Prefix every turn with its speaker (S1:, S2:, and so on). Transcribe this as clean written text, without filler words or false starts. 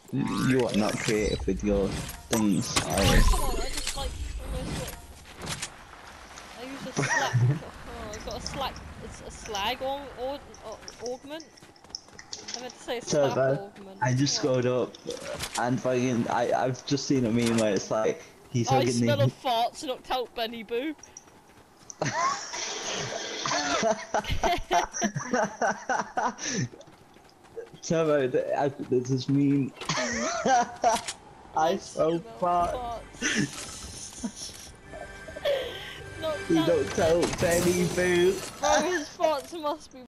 S1: You are not creative with your things, are
S2: Oh,
S1: you?
S2: come on, I just like almost got... I use a slack... Oh, I got a slack... It's a slag augment? I meant to say
S1: So
S2: slap
S1: bad.
S2: augment.
S1: I just
S2: What?
S1: scrolled up and fucking I've just seen a meme where it's like he's
S2: I
S1: hugging
S2: smell of
S1: the
S2: farts, knocked out Bennyboo.
S1: Turbo, there's this meme. I
S2: I
S1: smell
S2: smell
S1: fart.
S2: farts. Knocked
S1: He
S2: out
S1: don't tell Benny
S2: Bennyboo.
S1: Boo.
S2: Bro, his farts must be